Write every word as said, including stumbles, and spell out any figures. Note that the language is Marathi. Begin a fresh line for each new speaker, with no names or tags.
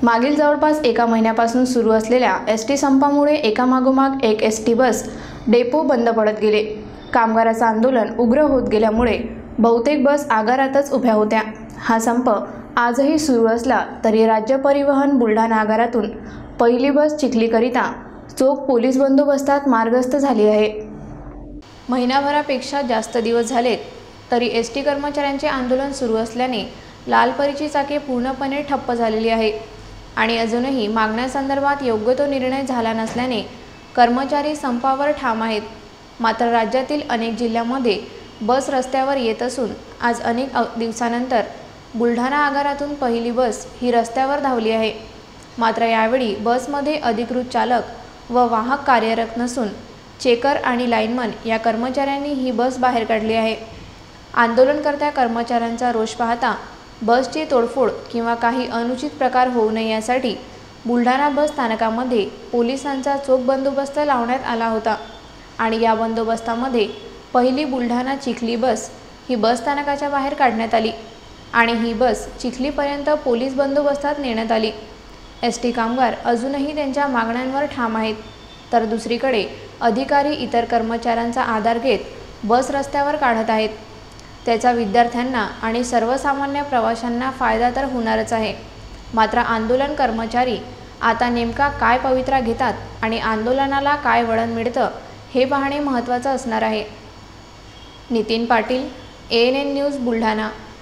मागील जवळपास एका महिन्यापासून सुरू असलेल्या एस टी संपामुळे एकामागोमाग एक एस टी बस डेपो बंद पडत गेले। कामगारांचं आंदोलन उग्र होत गेल्यामुळे बहुतेक बस आगारातच उभ्या होत्या। हा संप आजही सुरू असला तरी राज्य परिवहन बुलढाणा आगारातून पहिली बस चिखलीकरिता चोख पोलीस बंदोबस्तात मार्गस्थ झाली आहे। महिनाभरापेक्षा जास्त दिवस झालेत तरी एस टी कर्मचाऱ्यांचे आंदोलन सुरू असल्याने लालपरीची चाके पूर्णपणे ठप्प झालेली आहे आणि अजूनही मागण्यासंदर्भात योग्य तो निर्णय झाला नसल्याने कर्मचारी संपावर ठाम आहेत। मात्र राज्यातील अनेक जिल्ह्यांमध्ये बस रस्त्यावर येत असून आज अनेक दिवसानंतर बुलढाणा आगारातून पहिली बस ही रस्त्यावर धावली आहे। मात्र यावेळी बसमध्ये अधिकृत चालक व वाहक कार्यरत नसून चेकर आणि लाईनमन या कर्मचाऱ्यांनी ही बस बाहेर काढली आहे। आंदोलनकर्त्या कर्मचाऱ्यांचा रोष पाहता बसची तोडफोड किंवा काही अनुचित प्रकार होऊ नये यासाठी बुलढाणा बस स्थानकामध्ये पोलिसांचा चोख बंदोबस्त लावण्यात आला होता आणि या बंदोबस्तामध्ये पहिली बुलढाणा चिखली बस ही बस स्थानकाच्या बाहेर काढण्यात आली आणि ही बस चिखलीपर्यंत पोलीस बंदोबस्तात नेण्यात आली। एस टी कामगार अजूनही त्यांच्या मागण्यांवर ठाम आहेत, तर दुसरीकडे अधिकारी इतर कर्मचाऱ्यांचा आधार घेत बस रस्त्यावर काढत आहेत। त्याचा विद्यार्थ्यांना आणि सर्वसामान्य प्रवाशांना फायदा तर होणारच आहे। मात्र आंदोलन कर्मचारी आता नेमका काय पवित्रा घेतात आणि आंदोलनाला काय वळण मिळतं हे पाहणे महत्त्वाचं असणार आहे। Nitin Patil, A N N news Buldhana.